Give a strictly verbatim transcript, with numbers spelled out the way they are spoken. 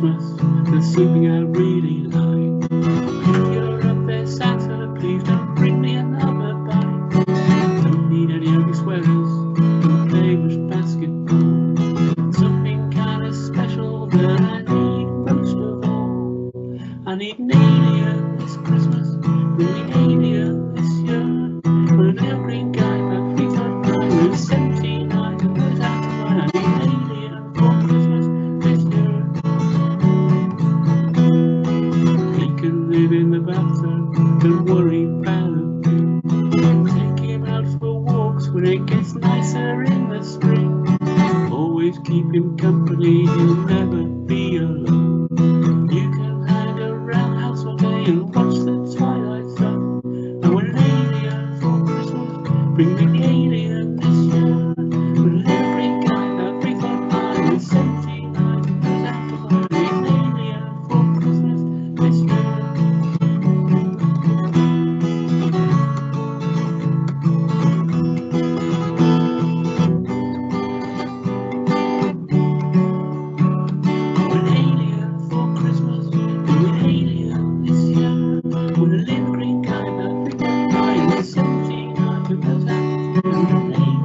Christmas, they're sleeping out really light. If you're up there, Santa, please don't bring me another bite. Don't need any ugly sweaters, don't play much basketball. Something kind of special that I need most of all. I need an alien this Christmas, bring me an alien this year. With a little green guy about three foot nine, with seventy-nine and goes out to mine. I need an alien for Christmas this year. He can live in the bathtub, don't worry about a thing. Take him out for walks when it gets nicer in the spring. Always keep him company, he'll never be alone. You can hang around house all day and watch the twilight sun. I want an alien for Christmas, bring me the alien this year. With a little green guy about three foot nine, with seventy-nine and goes out to mine. I need an alien for Christmas this year. With a little green guy about three foot nine, with seventy-nine and goes out to mine.